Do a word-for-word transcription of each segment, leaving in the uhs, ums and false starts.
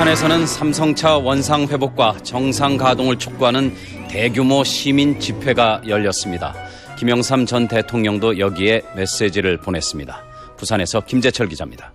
부산에서는 삼성차 원상 회복과 정상 가동을 촉구하는 대규모 시민 집회가 열렸습니다. 김영삼 전 대통령도 여기에 메시지를 보냈습니다. 부산에서 김재철 기자입니다.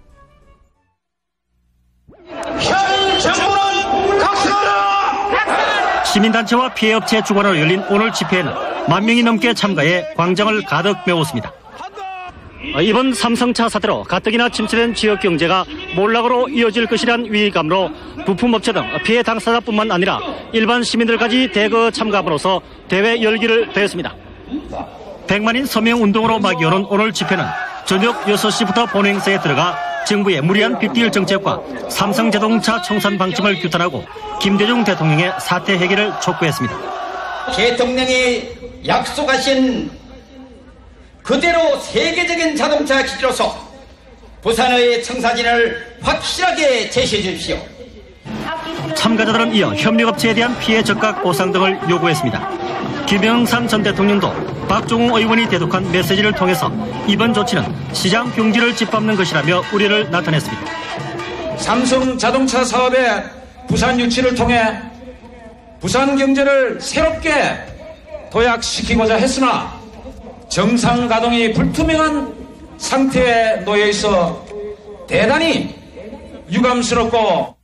현 정부는 각성하라! 시민단체와 피해업체 주관으로 열린 오늘 집회에는 만 명이 넘게 참가해 광장을 가득 메웠습니다. 이번 삼성차 사태로 가뜩이나 침체된 지역 경제가 몰락으로 이어질 것이란 위기감으로 부품업체 등 피해 당사자뿐만 아니라 일반 시민들까지 대거 참가함으로써 대회 열기를 더했습니다. 백만인 서명운동으로 막이 오른 오늘 집회는 저녁 여섯 시부터 본행사에 들어가 정부의 무리한 빅딜 정책과 삼성자동차 청산 방침을 규탄하고 김대중 대통령의 사태 해결을 촉구했습니다. 대통령이 약속하신 그대로 세계적인 자동차 기지로서 부산의 청사진을 확실하게 제시해 주십시오. 참가자들은 이어 협력업체에 대한 피해 적각 보상 등을 요구했습니다. 김영삼 전 대통령도 박종웅 의원이 대독한 메시지를 통해서 이번 조치는 시장 경기를 짓밟는 것이라며 우려를 나타냈습니다. 삼성 자동차 사업의 부산 유치를 통해 부산 경제를 새롭게 도약시키고자 했으나 정상 가동이 불투명한 상태에 놓여 있어 대단히 유감스럽고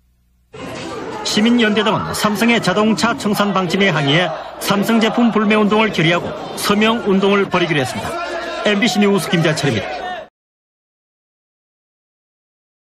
시민연대 등은 삼성의 자동차 청산 방침에 항의해 삼성 제품 불매운동을 결의하고 서명운동을 벌이기로 했습니다. 엠비씨 뉴스 김재철입니다.